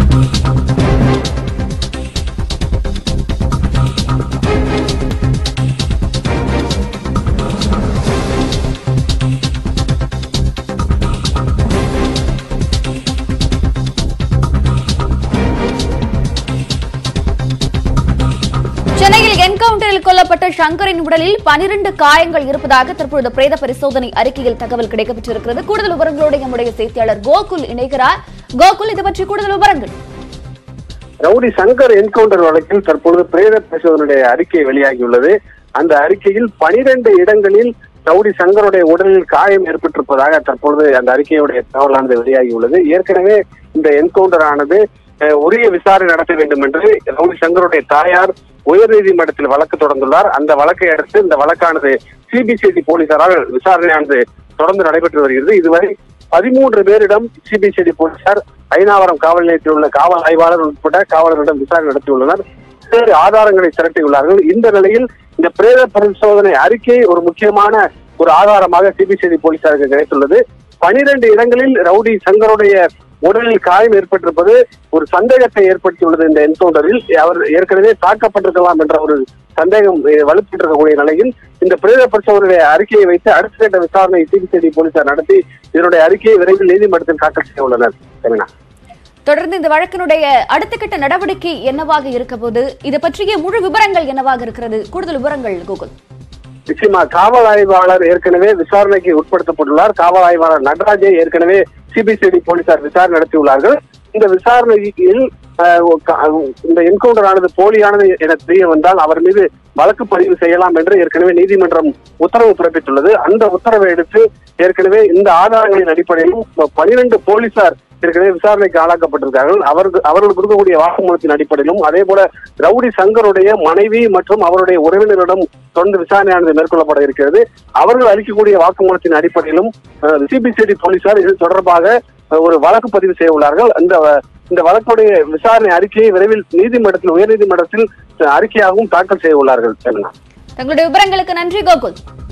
சென்னையில் என்கவுண்டரில் கொல்லப்பட்ட சங்கரின் உடலில் 12 காயங்கள் இருப்பதாக தற்போது பிரேத பரிசோதனை அறிக்கையில் தகவல் கிடைக்கப்பட்டிருக்கிறது. கூடுதல் விவரங்களோடு நம்முடைய செய்தியாளர் கோகுல் இணைகிறார். கோகுல், இது பற்றி கூடுதல் விவரங்கள். ரவுடி சங்கர் என்கவுண்டர் வழக்கில் தற்பொழுது பிரேத பரிசோதனையுடைய அறிக்கை வெளியாகியுள்ளது. அந்த அறிக்கையில் 12 இடங்களில் ரவுடி சங்கருடைய உடலில் காயம் ஏற்பட்டிருப்பதாக தற்பொழுது அந்த அறிக்கையுடைய தகவலானது வெளியாகியுள்ளது. ஏற்கனவே இந்த என்கவுண்டர் ஆனது உரிய விசாரணை நடத்த வேண்டும் என்று ரவுடி சங்கருடைய தாயார் உயர்நீதிமன்றத்தில் வழக்கு தொடர்ந்துள்ளார். அந்த வழக்கை அடுத்து இந்த வழக்கானது சிபிசிஐடி போலீசாரால் விசாரணையானது தொடர்ந்து நடைபெற்று வருகிறது. இதுவரை 13 பேரிடம் சிபிசிஐடி போலீசார் ஐனாவரம் காவல் நிலையத்தில் உள்ள காவல் ஆய்வாளர் உட்பட காவலர்களிடம் விசாரணை நடத்தியுள்ளனர். வேறு ஆதாரங்களை திரட்டியுள்ளார்கள். இந்த நிலையில் இந்த பிரேத பரிசோதனை அறிக்கை ஒரு முக்கியமான ஒரு ஆதாரமாக சிபிசிஐடி போலீசாருக்கு கிடைத்துள்ளது. 12 இடங்களில் ரவுடி சங்கருடைய உடலில் காயம் ஏற்பட்டிருப்பது ஒரு சந்தேகத்தை ஏற்படுத்தியுள்ளது. இந்த என்கவுண்டரில் அவர் ஏற்கனவே தாக்கப்பட்டிருக்கலாம் என்ற ஒரு சந்தேகம் வலுப்பெற்றிருக்கக்கூடிய நிலையில் இந்த பிரேத பரிசோதனையுடைய அறிக்கையை வைத்து அடுத்த கட்ட விசாரணை சிபிசிஐடி போலீசார் நடத்தி இதனுடைய அறிக்கையை விரைவில் நீதிமன்றத்தில் தாக்கல் செய்ய உள்ளனர். தொடர்ந்து இந்த வழக்கினுடைய அடுத்த கட்ட நடவடிக்கை என்னவாக இருக்க போது, இது பற்றிய முழு விவரங்கள் என்னவாக இருக்கிறது? கூடுதல் விவரங்கள் கோகுல். நிச்சயமா காவல் ஆய்வாளர் ஏற்கனவே விசாரணைக்கு உட்படுத்தப்பட்டுள்ளார். காவல் ஆய்வாளர் நடராஜை ஏற்கனவே சிபிசிஐடி போலீசார் விசாரணை நடத்தியுள்ளார்கள். இந்த விசாரணையில் இந்த என்கவுண்டர் ஆனது போலியானது என தெரிய வந்தால் அவர் மீது வழக்கு பதிவு செய்யலாம் என்று ஏற்கனவே நீதிமன்றம் உத்தரவு பிறப்பித்துள்ளது. அந்த உத்தரவை எடுத்து ஏற்கனவே இந்த ஆதாரங்களின் அடிப்படையிலும் 12 போலீசார் ஏற்கனவே விசாரணைக்கு ஆளாக்கப்பட்டிருக்கார்கள். அவர்களுக்கு இருக்கக்கூடிய வாக்குமூலத்தின் அடிப்படையிலும் அதே போல ரவுடி சங்கருடைய மனைவி மற்றும் அவருடைய உறவினரிடம் தொடர்ந்து விசாரணையானது மேற்கொள்ளப்பட இருக்கிறது. அவர்கள் அளிக்கக்கூடிய வாக்குமூலத்தின் அடிப்படையிலும் சிபிசிஐடி போலீசார் இது தொடர்பாக ஒரு வழக்கு பதிவு செய்ய உள்ளார்கள். இந்த வழக்குடைய விசாரணை அறிக்கையை விரைவில் நீதிமன்றத்தில் உயர்நீதிமன்றத்தில் அறிக்கையாகவும் தாக்கல் செய்ய உள்ளார்கள். தங்களுடைய விவரங்களுக்கு நன்றி கோகுல்.